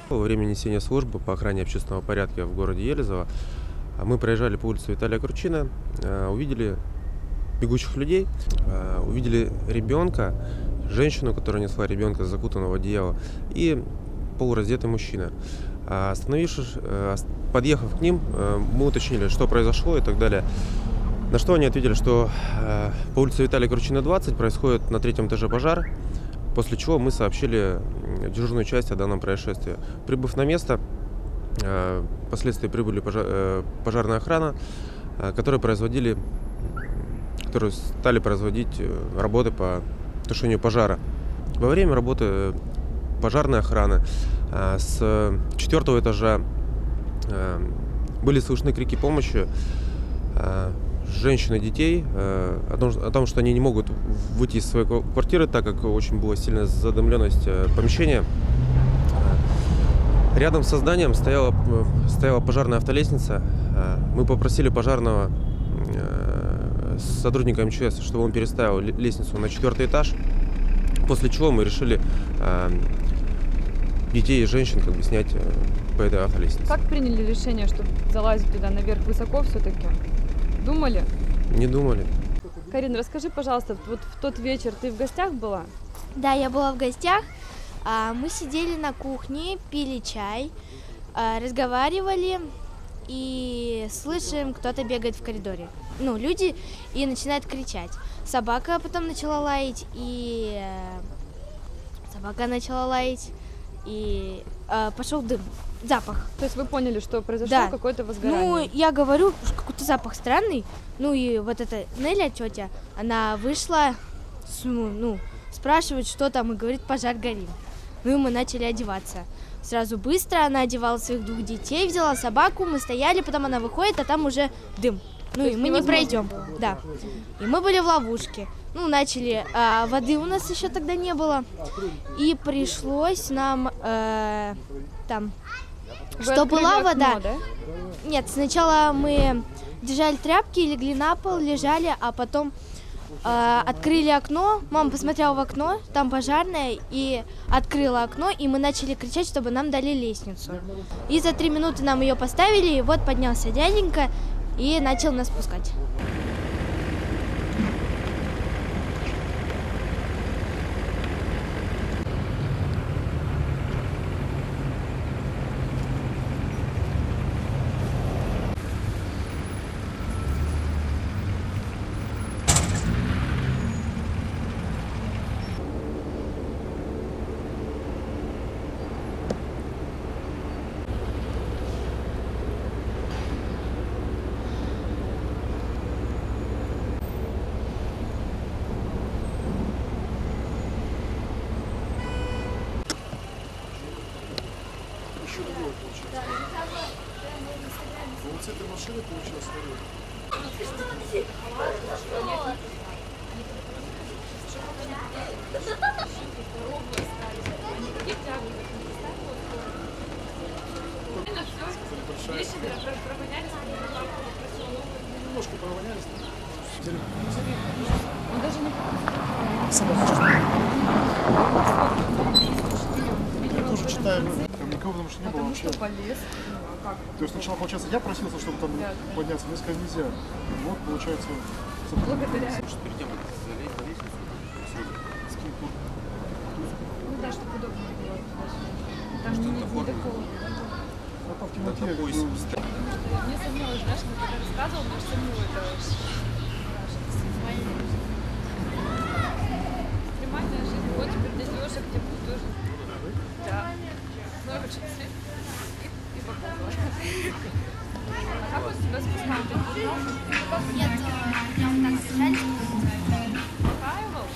Во время несения службы по охране общественного порядка в городе Елизово мы проезжали по улице Виталия Кручина, увидели бегущих людей, увидели ребенка, женщину, которая несла ребенка, закутанного в одеяло, и полураздетый мужчина. Остановившись, подъехав к ним, мы уточнили, что произошло и так далее. На что они ответили, что по улице Виталия Кручина, 20 происходит на 3-м этаже пожар, после чего мы сообщили дежурную часть о данном происшествии. Прибыв на место, впоследствии прибыли пожарная охрана, которые стали производить работы по тушению пожара. Во время работы пожарной охраны с 4-го этажа были слышны крики помощи женщин и детей о том, что они не могут выйти из своей квартиры, так как очень была сильная задымленность помещения. Рядом с зданием стояла пожарная автолестница. Мы попросили пожарного сотрудника МЧС, чтобы он переставил лестницу на 4-й этаж, после чего мы решили детей и женщин снять по этой автолестнице. Как приняли решение, чтобы залазить туда наверх высоко все-таки? Думали? Не думали. Карин, расскажи, пожалуйста, вот в тот вечер ты в гостях была? Да, я была в гостях. Мы сидели на кухне, пили чай, разговаривали и слышим, кто-то бегает в коридоре. Люди, и начинают кричать. Собака потом начала лаять, и пошел дым, запах. То есть вы поняли, что произошло какое-то возгорание? Я говорю, какой-то запах странный. И вот эта Неля, тетя, она вышла, спрашивает, что там, и говорит, пожар горит. И мы начали одеваться. Сразу быстро она одевала своих 2 детей, взяла собаку, мы стояли, потом она выходит, а там уже дым. И мы не пройдем. Да. И мы были в ловушке. Начали, воды у нас еще тогда не было. И пришлось нам чтобы лава, да? Нет, сначала мы держали тряпки, легли на пол, лежали, а потом открыли окно. Мама посмотрела в окно, там пожарная, и открыла окно, и мы начали кричать, чтобы нам дали лестницу. И за 3 минуты нам ее поставили, и вот поднялся дяденька и начал нас спускать. Вот с этой машины получилось немножко провонялись. Он даже не... Я тоже читаю. Никого потому что не было вообще. Что полез? Как? То есть сначала, получается, я просился, чтобы там подняться, мне сказали, нельзя. Вот, получается, благодаря. Может, перейдем залезть на лестницу? Да, чтобы удобнее было. Там не такого. там в темноте. Мне самому, знаешь, мы когда рассказывал, мне самому это экстремальная жизнь. Вот теперь для девушек где тоже. Да. Много чего и попробовала. А как вот тебя спускают? Нет, я вот так сажали. Павел?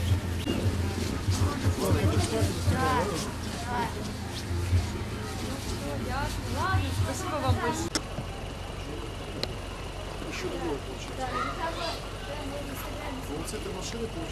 Ясно. Ладно, спасибо вам большое. Еще другое получилось. Вот с этой машины получилось.